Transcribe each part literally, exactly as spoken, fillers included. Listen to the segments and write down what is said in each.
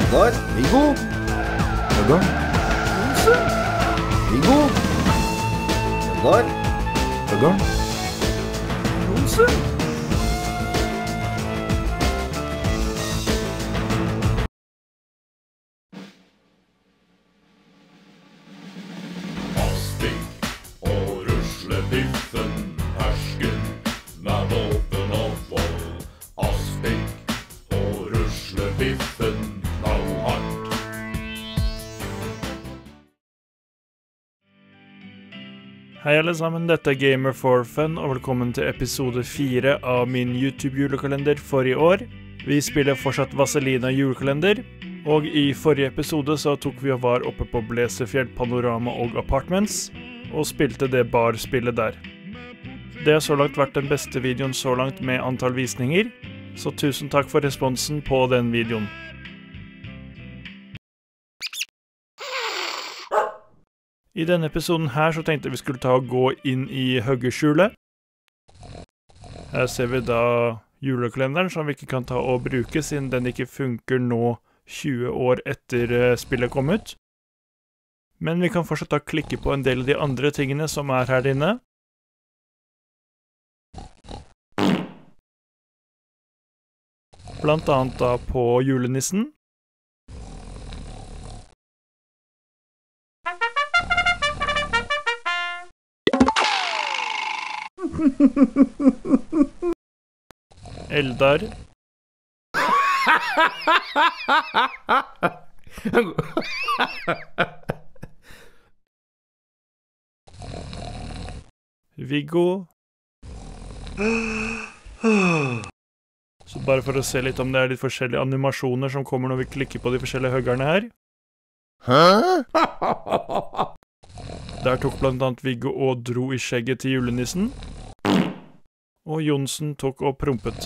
Vegard. Viggo. Vegard. Jonsen. Viggo. Vegard. Vegard. Jonsen. Hei alle sammen, dette er Gamer for Fun, og velkommen til episode fire av min YouTube-julekalender for i år. Vi spiller fortsatt Vazelina julekalender, og i forrige episode så tok vi og var oppe på Blesefjell, Panorama og Apartments, og spilte det barspillet der. Det har så langt vært den beste videoen så langt med antall visninger, så tusen takk for responsen på den videoen. I denne episoden her så tenkte vi skulle ta og gå inn i høggeskjulet. Her ser vi da julekalenderen som vi ikke kan ta og bruke siden den ikke funker nå tjue år etter spillet kom ut. Men vi kan fortsatt da klikke på en del av de andre tingene som er her inne. Blant annet da på julenissen. Eldar. Viggo. Så bare for å se litt om det er litt forskjellige animasjoner som kommer når vi klikker på de forskjellige høggerne her. Der tok blant annet Viggo og dro i skjegget til julenissen. Og Jonsen tok og prompet.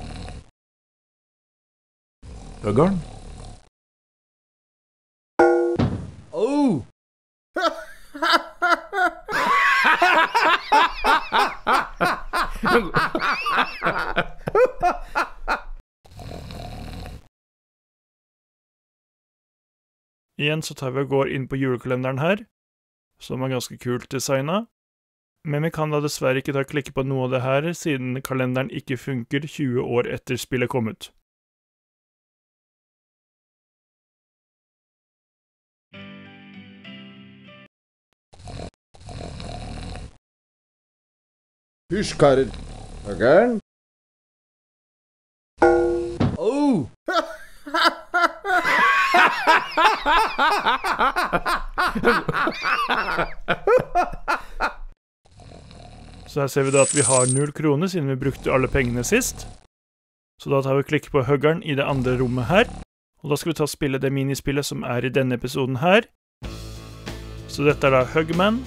Vegard. Oh! Igjen så tar vi og går inn på julekalenderen her, som er ganske kult designet. Men vi kan da dessverre ikke ta klikke på noe av det her, siden kalenderen ikke funker tjue år etter spillet kom ut. Hysj, karer. Vegard. Oh! Så her ser vi da at vi har null kroner, siden vi brukte alle pengene sist. Så da tar vi klikk på høggeren i det andre rommet her. Og da skal vi ta og spille det minispillet som er i denne episoden her. Så dette er da Hugman.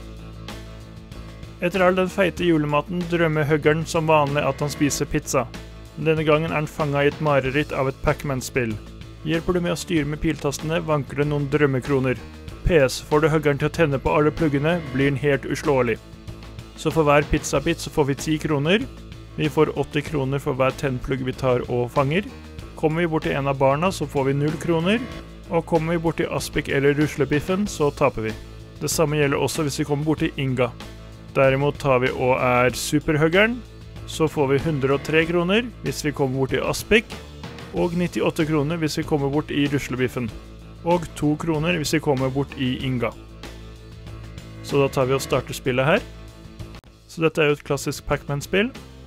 Etter all den feite julematen drømmer høggeren som vanlig at han spiser pizza. Denne gangen er han fanget i et mareritt av et Pac-Man-spill. Hjelper du med å styre med piltastene, vanker det noen drømmekroner. P S, får du høggeren til å tenne på alle pluggene, blir den helt uslåelig. Så for hver pizzabit så får vi ti kroner. Vi får åtti kroner for hver tennplugg vi tar og fanger. Kommer vi bort til en av barna så får vi null kroner. Og kommer vi bort til Aspik eller Ruslebiffen så taper vi. Det samme gjelder også hvis vi kommer bort til Inga. Derimot tar vi og er superhøggeren, så får vi hundre og tre kroner hvis vi kommer bort til Aspik. Og nittiåtte kroner hvis vi kommer bort i Ruslebiffen. Og to kroner hvis vi kommer bort i Inga. Så da tar vi og starter spillet her. Så dette er jo et klassisk Pac-Man-spill.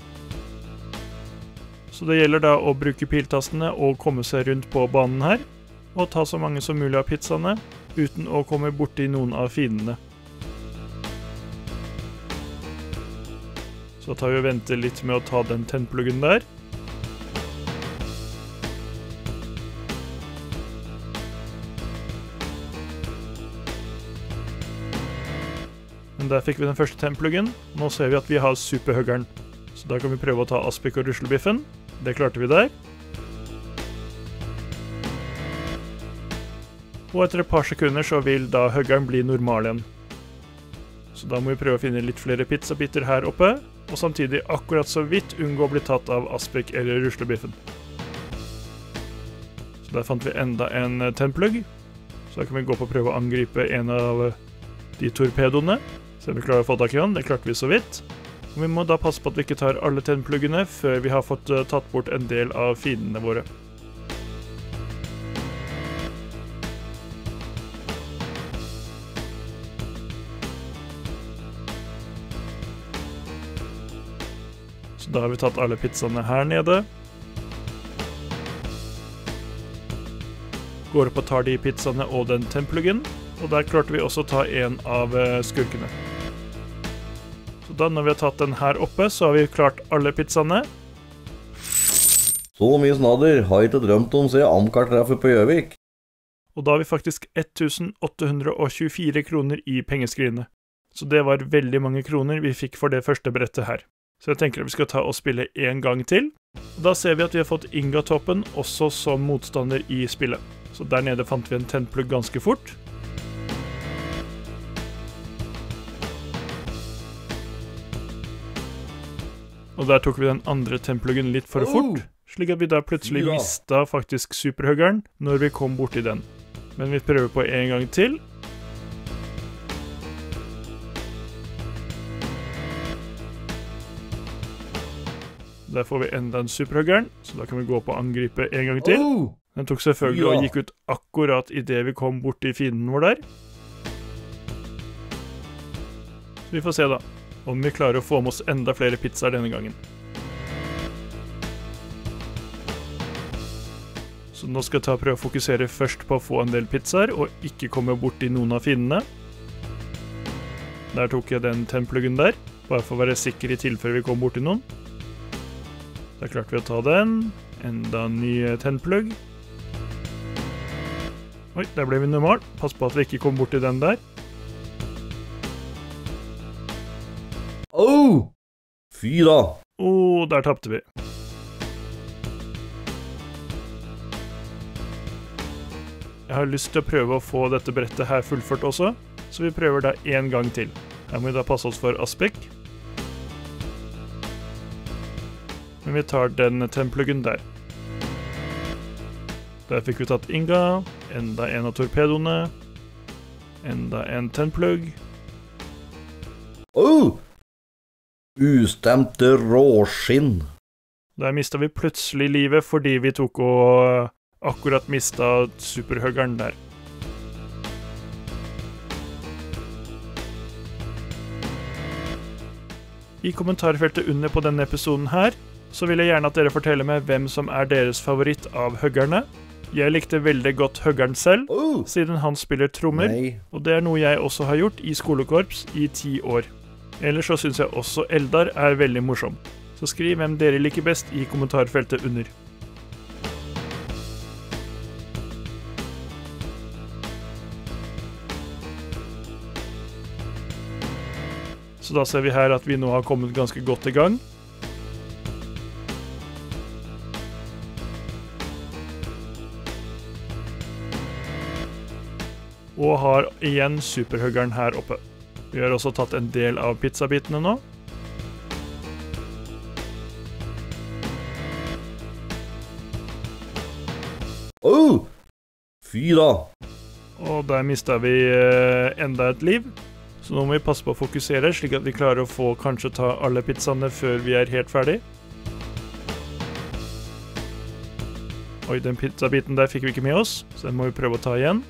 Så det gjelder da å bruke piltastene og komme seg rundt på banen her, og ta så mange som mulig av pizzaene, uten å komme bort i noen av fiendene. Så tar vi og venter litt med å ta den tennpluggen der. Men der fikk vi den første tennpluggen. Nå ser vi at vi har superhøggeren. Så da kan vi prøve å ta Aspik og Ruslebiffen. Det klarte vi der. Og etter et par sekunder så vil da høggeren bli normal igjen. Så da må vi prøve å finne litt flere pizzabiter her oppe, og samtidig akkurat så vidt unngå å bli tatt av Aspik eller Ruslebiffen. Så Der fant vi enda en tennplugg. Så da kan vi gå på å prøve å angripe en av de torpedoene. Så vi klarer å få tak i han, det klarte vi så vidt. Og vi må da passe på at vi ikke tar alle tennpluggene før vi har fått tatt bort en del av fiendene våre. Så da har vi tatt alle pizzaene her nede. Går opp og tar de pizzaene og den tennpluggen, og der klarte vi også å ta en av skurkene. Så da når vi har tatt den her oppe, så har vi klart alle pizzaene. Så mye snadder har jeg ikke drømt om å se Amcar-treffet på Gjøvik. Og da har vi faktisk ett tusen åtte hundre tjuefire kroner i pengeskrinet. Så det var veldig mange kroner vi fikk for det første brettet her. Så jeg tenker at vi skal ta og spille en gang til. Og da ser vi at vi har fått Inga-toppen også som motstander i spillet. Så der nede fant vi en tennplugg ganske fort. Og der tok vi den andre tennpluggen litt for fort, slik at vi da plutselig Ja. mistet faktisk superhuggeren når vi kom bort i den. Men vi prøver på en gang til. Der får vi enda en superhuggeren, så da kan vi gå på å angripe en gang til. Oh! Den tok selvfølgelig Ja. og gikk ut akkurat i det vi kom bort i fienden vår der. Så vi får se da, om vi klarer å få med oss enda flere pizzaer denne gangen. Så nå skal jeg ta og prøve å fokusere først på å få en del pizzaer, og ikke komme bort i noen av fiendene. Der tok jeg den tennpluggen der, bare for å være sikker i tilfelle vi kom bort i noen. Der klarte vi å ta den. Enda en ny tennplugg. Oi, der ble vi normal. Pass på at vi ikke kom bort i den der. Oh! Fy da. Åh, der tappte vi. Jeg har lyst til å prøve å få dette brettet her fullført også, så vi prøver da en gang til. Her må vi da passe oss for aspek. Men vi tar den tennpluggen der. Der fikk vi tatt Inga, enda en av torpedoene, enda en tennplugg. Oh! Ustemte råskinn. Der mistet vi plutselig livet fordi vi tok og akkurat mistet superhuggeren der. I kommentarfeltet under på denne episoden her, så vil jeg gjerne at dere forteller meg hvem som er deres favoritt av huggerne. Jeg likte veldig godt huggeren selv, Oh! siden han spiller trommer, Nei. og det er noe jeg også har gjort i skolekorps i ti år. Ellers så synes jeg også Eldar er veldig morsom. Så skriv hvem dere liker best i kommentarfeltet under. Så da ser vi her at vi nå har kommet ganske godt i gang. Og har igjen superhuggeren her oppe. Vi har også tatt en del av pizzabitene nå. Oh! Fy da. Og der mistet vi eh, enda et liv. Så nå må vi passe på å fokusere, slik at vi klarer å få kanskje ta alle pizzaene før vi er helt ferdig. Oi, den pizzabiten der fikk vi ikke med oss, så den må vi prøve å ta igjen.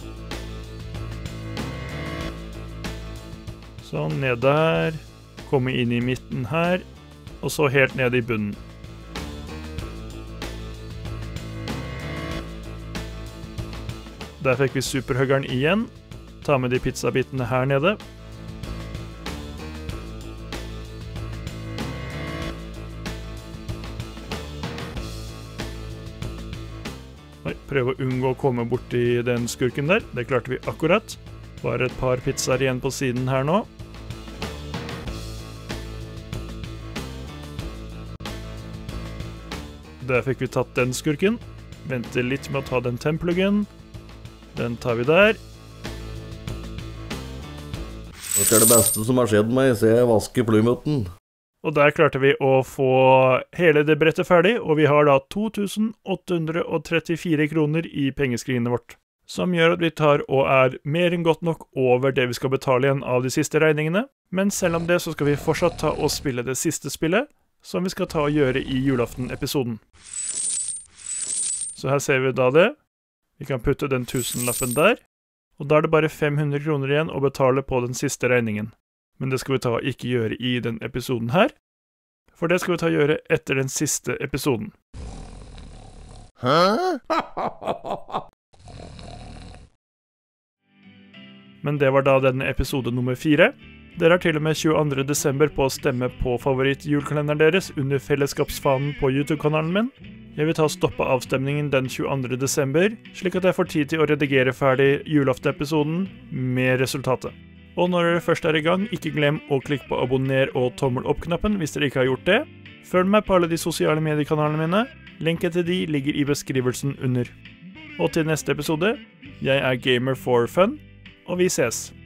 Sånn, ned der. Komme inn i midten her. Og så helt ned i bunnen. Der fikk vi superhuggeren igjen. Ta med de pizzabitene her nede. Oi, prøve å unngå å komme bort i den skurken der. Det klarte vi akkurat. Bare et par pizzaer igjen på siden her nå. Der fikk vi tatt den skurken. Vente litt med å ta den tennpluggen. Den tar vi der. Dette er det beste som har skjedd meg, se jeg vasker plymuten. Og der klarte vi å få hele det brettet ferdig, og vi har da to tusen åtte hundre trettifire kroner i pengeskrinet vårt. Som gjør at vi tar og er mer enn godt nok over det vi skal betale igjen av de siste regningene. Men selv om det så skal vi fortsatt ta og spille det siste spillet, som vi skal ta og gjøre i julaften-episoden. Så her ser vi da det. Vi kan putte den tusenlappen der. Og da er det bare fem hundre kroner igjen å betale på den siste regningen. Men det skal vi ta og ikke gjøre i den episoden her. For det skal vi ta og gjøre etter den siste episoden. Hæ? Men det var da denne episode nummer fire. Dere har til og med tjueandre desember på å stemme på favoritt-julekalenderen deres under fellesskapsfanen på YouTube-kanalen min. Jeg vil ta og stoppe avstemningen den tjueandre desember, slik at jeg får tid til å redigere ferdig julaften-episoden med resultatet. Og når dere først er i gang, ikke glem å klikke på abonner og tommel opp-knappen hvis dere ikke har gjort det. Følg meg på alle de sosiale mediekanalene mine. Lenken til de ligger i beskrivelsen under. Og til neste episode, jeg er Gamer for Fun, og vi ses.